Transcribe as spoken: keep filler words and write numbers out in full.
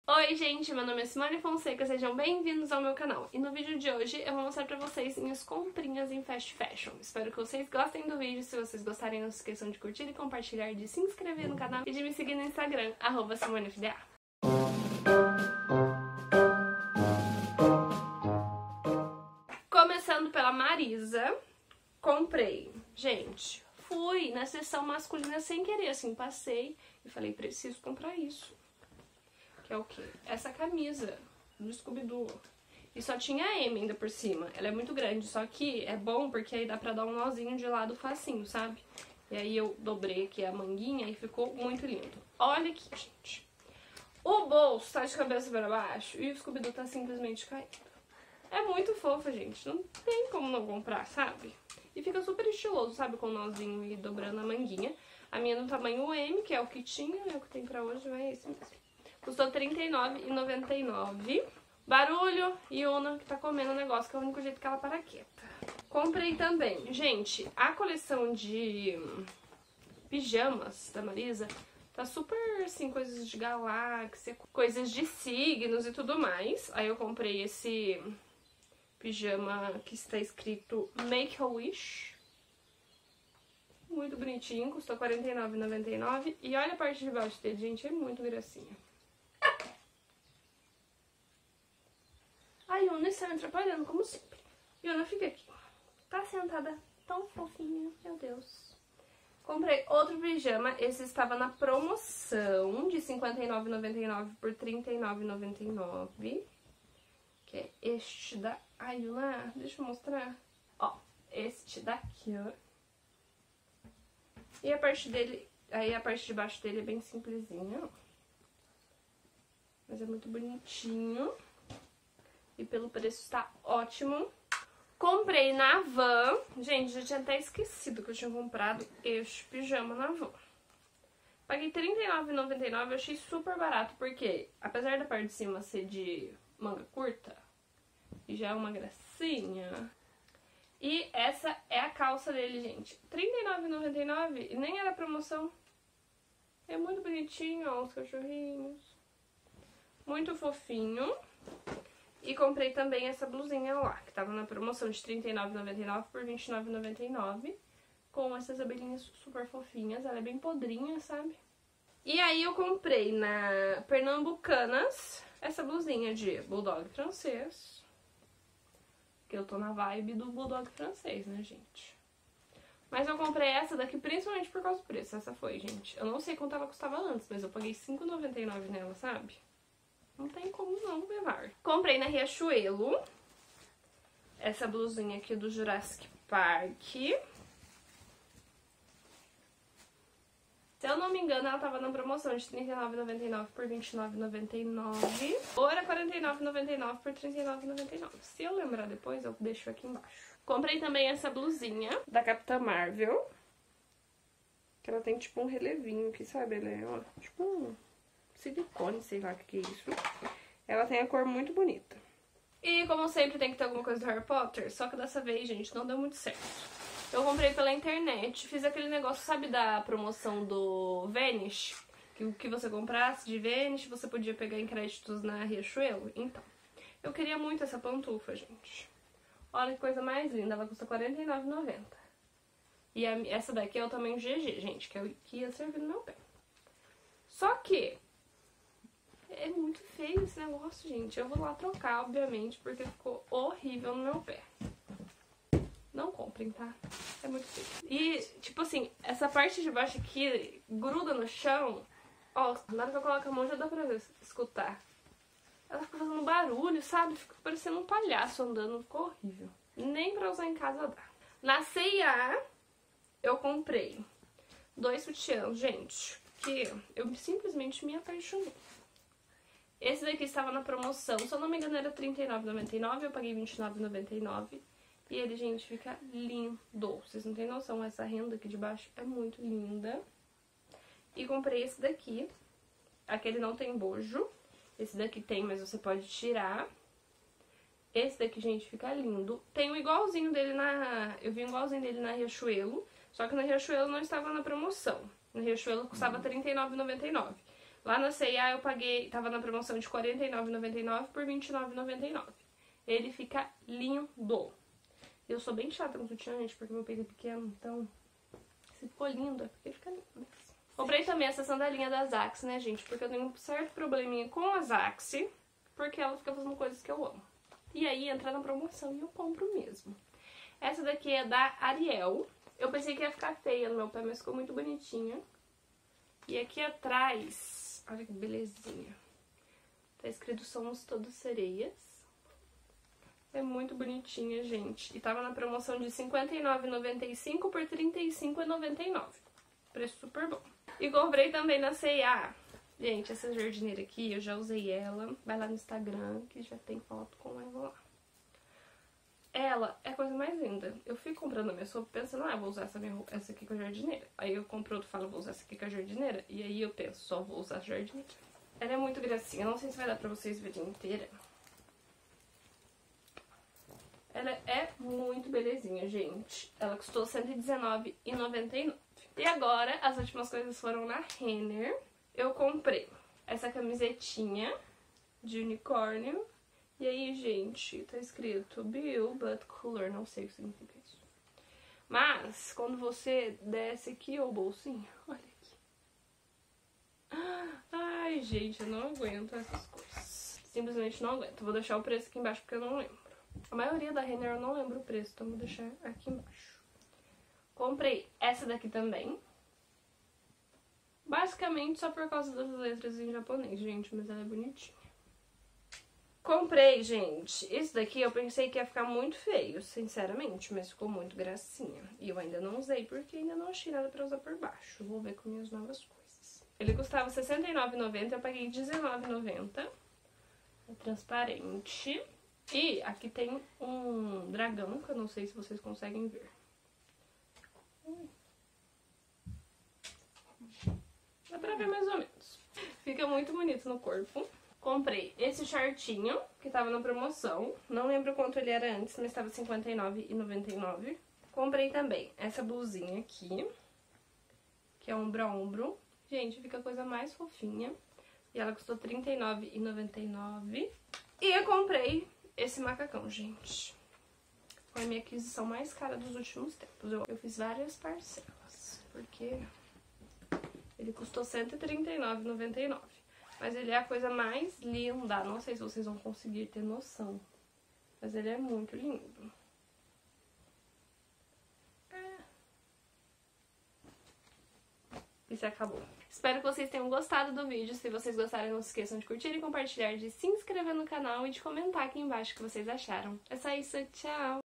Oi gente, meu nome é Simone Fonseca, sejam bem-vindos ao meu canal. E no vídeo de hoje eu vou mostrar pra vocês minhas comprinhas em fast fashion. Espero que vocês gostem do vídeo, se vocês gostarem não se esqueçam de curtir e compartilhar, de se inscrever no canal e de me seguir no Instagram, arroba SimoneFDA. Começando pela Marisa, comprei, gente, fui na seção masculina sem querer, assim, passei e falei, preciso comprar isso. Que é o quê? Essa camisa do Scooby-Doo. E só tinha M ainda por cima. Ela é muito grande, só que é bom porque aí dá pra dar um nozinho de lado facinho, sabe? E aí eu dobrei aqui a manguinha e ficou muito lindo. Olha aqui, gente. O bolso tá de cabeça para baixo e o Scooby-Doo tá simplesmente caído. É muito fofo, gente. Não tem como não comprar, sabe? E fica super estiloso, sabe? Com o nozinho e dobrando a manguinha. A minha é no tamanho M, que é o que tinha, é o que tem pra hoje, mas é esse mesmo. Custou trinta e nove reais e noventa e nove centavos. Barulho, Yuna, que tá comendo o negócio, que é o único jeito que ela para quieta. Comprei também, gente, a coleção de pijamas da Marisa tá super, assim, coisas de galáxia, coisas de signos e tudo mais. Aí eu comprei esse pijama que está escrito Make a Wish. Muito bonitinho, custou quarenta e nove reais e noventa e nove centavos. E olha a parte de baixo dele, gente, é muito gracinha. A Yuna está me atrapalhando, como sempre. Yuna, fica aqui. Tá sentada tão fofinha, meu Deus. Comprei outro pijama. Esse estava na promoção de cinquenta e nove reais e noventa e nove centavos por trinta e nove reais e noventa e nove centavos. Que é este da... Ai, Yuna, deixa eu mostrar. Ó, este daqui, ó. E a parte dele... Aí a parte de baixo dele é bem simplesinha, ó. Mas é muito bonitinho. E pelo preço está ótimo. Comprei na Van. Gente, já tinha até esquecido que eu tinha comprado este pijama na Van. Paguei trinta e nove reais e noventa e nove centavos. Eu achei super barato, porque apesar da parte de cima ser de manga curta, e já é uma gracinha. E essa é a calça dele, gente. trinta e nove reais e noventa e nove centavos. E nem era promoção. É muito bonitinho, ó, os cachorrinhos. Muito fofinho. E comprei também essa blusinha lá, que tava na promoção de trinta e nove reais e noventa e nove centavos por vinte e nove reais e noventa e nove centavos. Com essas abelhinhas super fofinhas. Ela é bem podrinha, sabe? E aí eu comprei na Pernambucanas essa blusinha de bulldog francês. Que eu tô na vibe do bulldog francês, né, gente? Mas eu comprei essa daqui principalmente por causa do preço. Essa foi, gente. Eu não sei quanto ela custava antes, mas eu paguei cinco reais e noventa e nove centavos nela, sabe? Não tem como não levar. Comprei na Riachuelo essa blusinha aqui do Jurassic Park. Se eu não me engano, ela tava na promoção de trinta e nove reais e noventa e nove centavos por vinte e nove reais e noventa e nove centavos. Ou era quarenta e nove reais e noventa e nove centavos por trinta e nove reais e noventa e nove centavos. Se eu lembrar depois, eu deixo aqui embaixo. Comprei também essa blusinha da Capitã Marvel. Que ela tem tipo um relevinho aqui, sabe? Ela é, ó, tipo um... silicone, sei lá o que é isso. Ela tem a cor muito bonita. E como sempre tem que ter alguma coisa do Harry Potter, só que dessa vez, gente, não deu muito certo. Eu comprei pela internet, fiz aquele negócio, sabe, da promoção do Vanish? Que o que você comprasse de Vanish, você podia pegar em créditos na Riachuelo. Então, eu queria muito essa pantufa, gente. Olha que coisa mais linda, ela custa quarenta e nove reais e noventa centavos. E a, essa daqui é o tamanho G G, gente, que é o que ia servir no meu pé. Só que... é muito feio esse negócio, gente. Eu vou lá trocar, obviamente, porque ficou horrível no meu pé. Não comprem, tá? É muito feio. E, tipo assim, essa parte de baixo aqui gruda no chão. Ó, na hora que eu coloco a mão já dá pra escutar. Ela fica fazendo barulho, sabe? Fica parecendo um palhaço andando. Ficou horrível. Nem pra usar em casa dá. Na C e A, eu comprei dois sutiãs, gente, que eu simplesmente me apaixonei. Esse daqui estava na promoção, se eu não me engano era trinta e nove reais e noventa e nove centavos, eu paguei vinte e nove reais e noventa e nove centavos. E ele, gente, fica lindo. Vocês não têm noção, essa renda aqui de baixo é muito linda. E comprei esse daqui. Aquele não tem bojo. Esse daqui tem, mas você pode tirar. Esse daqui, gente, fica lindo. Tem um igualzinho dele na... Eu vi um igualzinho dele na Riachuelo, só que na Riachuelo não estava na promoção. Na Riachuelo custava trinta e nove reais e noventa e nove centavos. Lá na C e A eu paguei, tava na promoção de quarenta e nove reais e noventa e nove centavos por vinte e nove reais e noventa e nove centavos. Ele fica lindo. Eu sou bem chata com sutiã, gente, porque meu peito é pequeno, então se ficou lindo é porque fica lindo. Comprei também essa sandalinha da Zaxi, né, gente, porque eu tenho um certo probleminha com a Zaxi, porque ela fica fazendo coisas que eu amo. E aí entra na promoção e eu compro mesmo. Essa daqui é da Ariel. Eu pensei que ia ficar feia no meu pé, mas ficou muito bonitinha. E aqui atrás, olha que belezinha. Tá escrito Somos Todos Sereias. É muito bonitinha, gente. E tava na promoção de cinquenta e nove reais e noventa e cinco centavos por trinta e cinco reais e noventa e nove centavos. Preço super bom. E comprei também na C e A. Gente, essa jardineira aqui, eu já usei ela. Vai lá no Instagram, que já tem foto com ela lá. Ela é a coisa mais linda. Eu fico comprando a minha sopa pensando, ah, vou usar essa, minha, essa aqui com a jardineira. Aí eu compro outra e falo, vou usar essa aqui com a jardineira. E aí eu penso, só vou usar a jardineira. Ela é muito gracinha. Não sei se vai dar pra vocês verem inteira. Ela é muito belezinha, gente. Ela custou cento e dezenove reais e noventa e nove centavos. E agora, as últimas coisas foram na Renner. Eu comprei essa camisetinha de unicórnio. E aí, gente, tá escrito Bill, but cooler. Não sei o que significa isso. Mas, quando você desce aqui o bolsinho, olha aqui. Ai, gente, eu não aguento essas coisas. Simplesmente não aguento. Vou deixar o preço aqui embaixo porque eu não lembro. A maioria da Renner eu não lembro o preço, então vou deixar aqui embaixo. Comprei essa daqui também. Basicamente só por causa das letras em japonês, gente, mas ela é bonitinha. Comprei, gente, esse daqui eu pensei que ia ficar muito feio, sinceramente, mas ficou muito gracinha. E eu ainda não usei porque ainda não achei nada pra usar por baixo. Vou ver com minhas novas coisas. Ele custava sessenta e nove reais e noventa centavos, eu paguei dezenove reais e noventa centavos. É transparente. E aqui tem um dragão, que eu não sei se vocês conseguem ver. Dá pra ver mais ou menos. Fica muito bonito no corpo. Comprei esse shortinho, que tava na promoção. Não lembro quanto ele era antes, mas tava cinquenta e nove reais e noventa e nove centavos. Comprei também essa blusinha aqui, que é ombro a ombro. Gente, fica a coisa mais fofinha. E ela custou trinta e nove reais e noventa e nove centavos. E eu comprei esse macacão, gente. Foi a minha aquisição mais cara dos últimos tempos. Eu, eu fiz várias parcelas, porque ele custou cento e trinta e nove reais e noventa e nove centavos. Mas ele é a coisa mais linda. Não sei se vocês vão conseguir ter noção. Mas ele é muito lindo. É. E se acabou. Espero que vocês tenham gostado do vídeo. Se vocês gostaram, não se esqueçam de curtir e compartilhar, de se inscrever no canal e de comentar aqui embaixo o que vocês acharam. É só isso, tchau!